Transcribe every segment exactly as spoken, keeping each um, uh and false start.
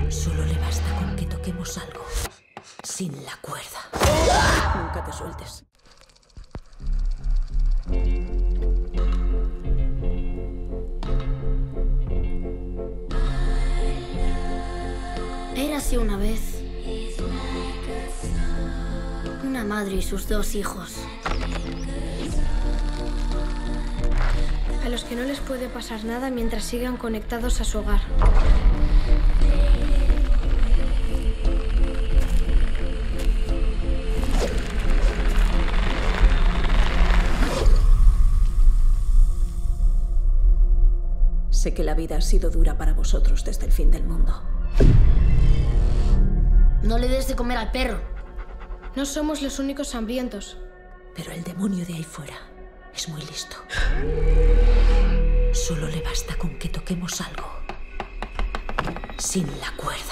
Solo le basta con que toquemos algo. Sin la cuerda. Nunca te sueltes. Érase una vez una madre y sus dos hijos. A los que no les puede pasar nada mientras sigan conectados a su hogar. Sé que la vida ha sido dura para vosotros desde el fin del mundo. No le des de comer al perro. No somos los únicos hambrientos. Pero el demonio de ahí fuera es muy listo. Solo le basta con que toquemos algo. Sin la cuerda.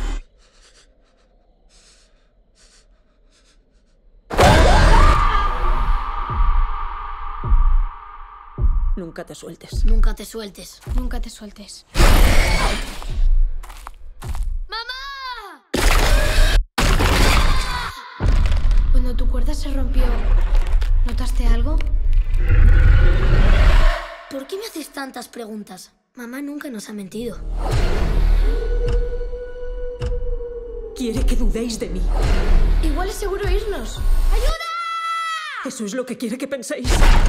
Nunca te sueltes. Nunca te sueltes. Nunca te sueltes. ¡Mamá! Cuando tu cuerda se rompió, ¿notaste algo? ¿Por qué me haces tantas preguntas? Mamá nunca nos ha mentido. Quiere que dudéis de mí. Igual es seguro irnos. ¡Ayuda! ¿Eso es lo que quiere que penséis?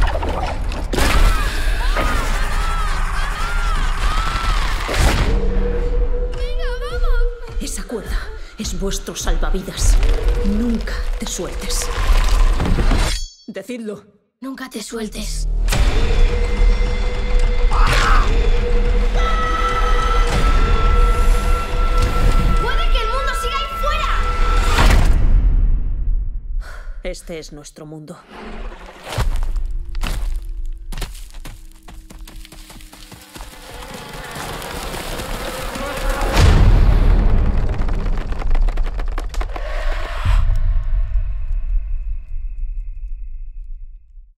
¡Venga, vamos! Esa cuerda es vuestro salvavidas. Nunca te sueltes. Decidlo. Nunca te sueltes. ¡Puede que el mundo siga ahí fuera! Este es nuestro mundo.